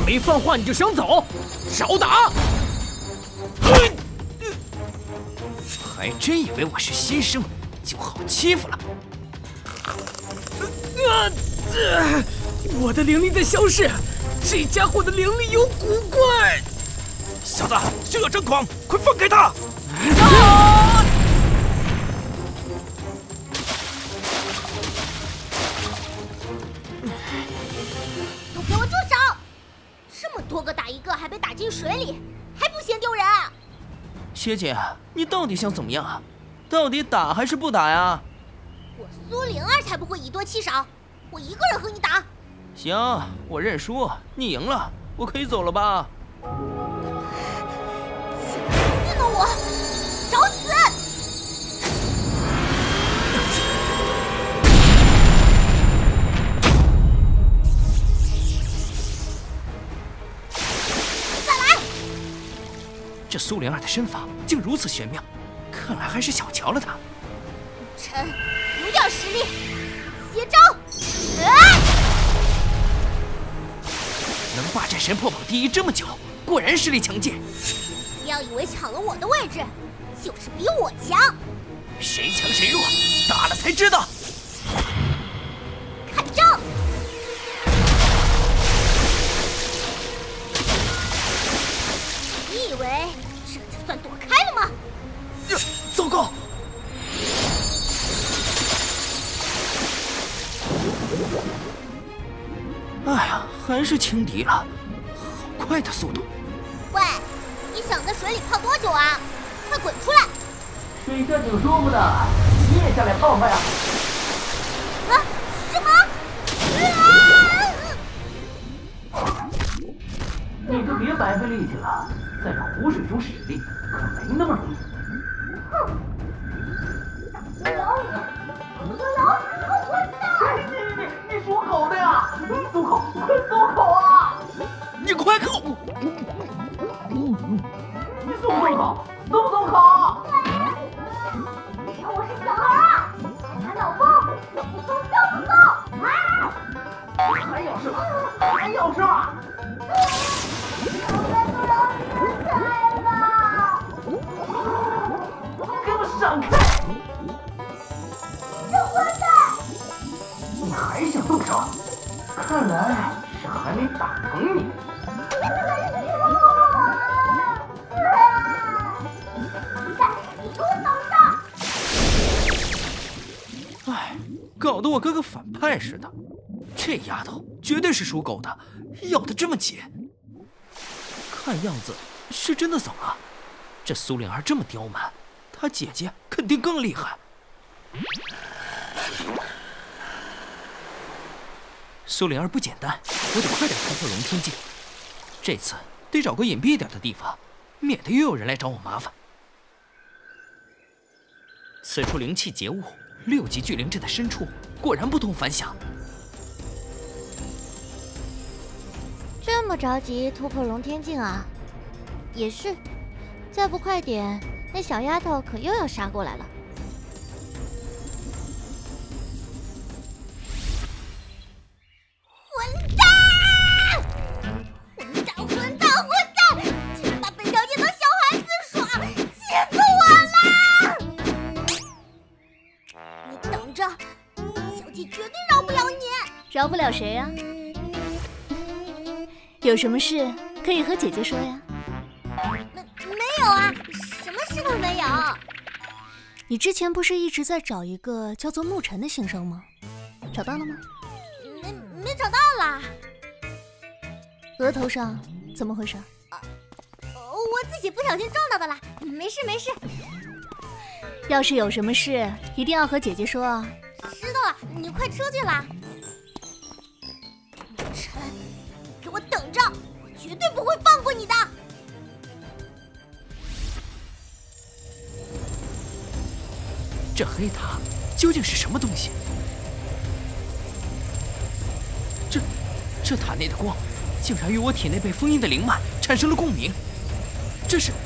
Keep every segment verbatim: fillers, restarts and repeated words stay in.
没放话你就想走，少打！还真以为我是新生就好欺负了？啊！呃、我的灵力在消逝，这家伙的灵力有古怪。 小子，休要张狂，快放开他！ 啊！ 都给我住手！这么多个打一个，还被打进水里，还不嫌丢人？ 学姐，你到底想怎么样啊？到底打还是不打呀？ 我苏灵儿才不会以多欺少，我一个人和你打。 行，我认输，你赢了，我可以走了吧？ 气死了我！找死！再来！ 这苏灵儿的身法竟如此玄妙，看来还是小瞧了她。 臣有点实力，接招！啊！ 能霸占神破榜第一这么久，果然实力强劲。 不要以为抢了我的位置，就是比我强。 谁强谁弱，打了才知道。 看招！你以为这就算躲开了吗？ 呃、糟糕！ 哎呀，还是轻敌了， 好快的速度！ 喂，你想在水里泡多久啊？快滚出来！ 水下挺舒服的，你也下来泡泡呀！ 啊？什么？啊！ 你就别白费力气了，在这湖水中使力可没那么容易。哼！老子，老子个混蛋！你你你你属狗的呀！松口，快松口啊！ 你快口！ 你松不松口？松不松口？我是小孩啊！看老公，松不松？松不松？啊！还有是吧？还有是吧？我再不让你们开了！给我闪开！这混蛋！你还想动手？看来是还没打疼你。 哎，搞得我跟个反派似的。这丫头绝对是属狗的，咬得这么紧。看样子是真的走了。这苏灵儿这么刁蛮，她姐姐肯定更厉害。苏灵儿不简单，我得快点突破龙天境。这次得找个隐蔽点的地方，免得又有人来找我麻烦。此处灵气结雾，六级聚灵阵的深处果然不同凡响。 这么着急突破龙天境啊？也是，再不快点，那小丫头可又要杀过来了。 混蛋！混蛋！混蛋！混蛋！竟把本小姐当小孩子耍，气死我了！你等着，小姐绝对饶不了你。 饶不了谁呀？有什么事可以和姐姐说呀？ 没没有啊，什么事都没有。 你之前不是一直在找一个叫做沐尘的新生吗？找到了吗？ 没没找到啦。 额头上怎么回事？ 呃，我自己不小心撞到的啦，没事没事。 要是有什么事，一定要和姐姐说啊。 知道了，你快出去啦。沐尘，给我等着，我绝对不会放过你的。 这黑塔究竟是什么东西？这这塔内的光，竟然与我体内被封印的灵脉产生了共鸣。这是……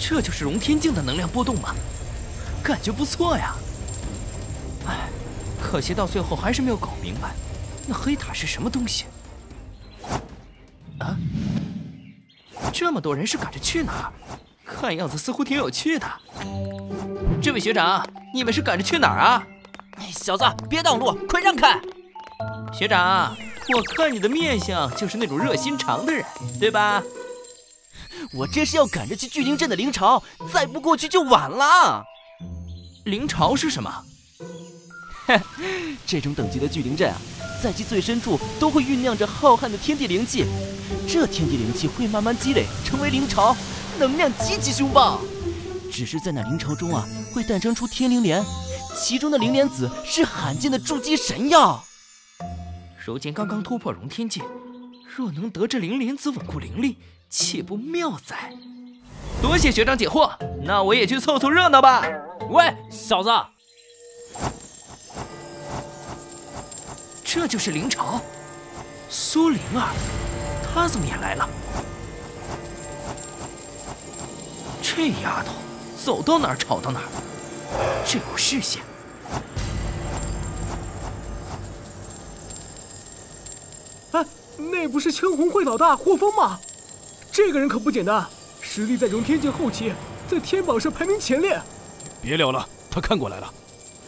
这就是荣天境的能量波动吗？感觉不错呀。唉，可惜到最后还是没有搞明白，那黑塔是什么东西？啊？这么多人是赶着去哪儿？看样子似乎挺有趣的。这位学长，你们是赶着去哪儿啊？ 小子，别挡路，快让开！ 学长，我看你的面相就是那种热心肠的人，对吧？ 我这是要赶着去巨灵镇的灵巢，再不过去就晚了。 灵巢是什么？ 这种等级的巨灵镇啊，在其最深处都会酝酿着浩瀚的天地灵气，这天地灵气会慢慢积累，成为灵巢，能量极其凶暴。只是在那灵巢中啊，会诞生出天灵莲，其中的灵莲子是罕见的筑基神药。 如今刚刚突破荣天境，若能得这灵莲子稳固灵力，岂不妙哉？多谢学长解惑，那我也去凑凑热闹吧。 喂，小子！ 这就是灵巢，苏灵儿，她怎么也来了？这丫头走到哪儿吵到哪儿，这股视线。 哎，那不是千红会老大霍风吗？这个人可不简单，实力在荣天境后期，在天榜上排名前列。 别聊了，他看过来了。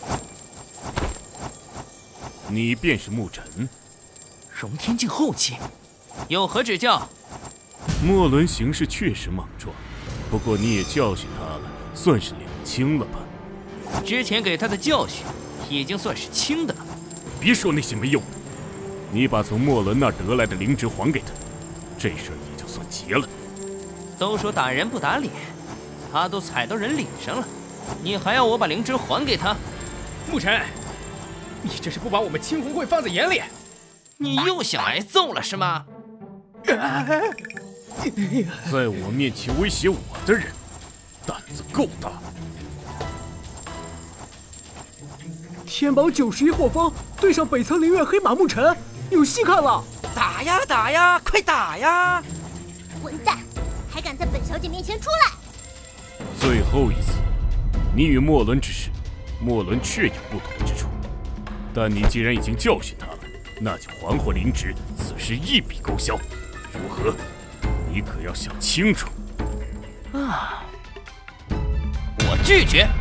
你便是牧尘？ 荣天境后期，有何指教？ 莫伦行事确实莽撞，不过你也教训他了，算是两清了吧？ 之前给他的教训已经算是轻的了。 别说那些没用的，你把从莫伦那儿得来的灵芝还给他，这事儿也就算结了。 都说打人不打脸，他都踩到人脸上了，你还要我把灵芝还给他？ 牧尘，你这是不把我们青红会放在眼里？ 你又想挨揍了是吗？ 在我面前威胁我的人，胆子够大。 天榜九十一霍风对上北侧灵院黑马牧尘，有戏看了！ 打呀打呀，快打呀！ 混蛋，还敢在本小姐面前出来！ 最后一次，你与莫伦之事，莫伦确有不同之处，但你既然已经教训他了，那就还回灵芝，此事一笔勾销，如何？你可要想清楚。 啊！我拒绝。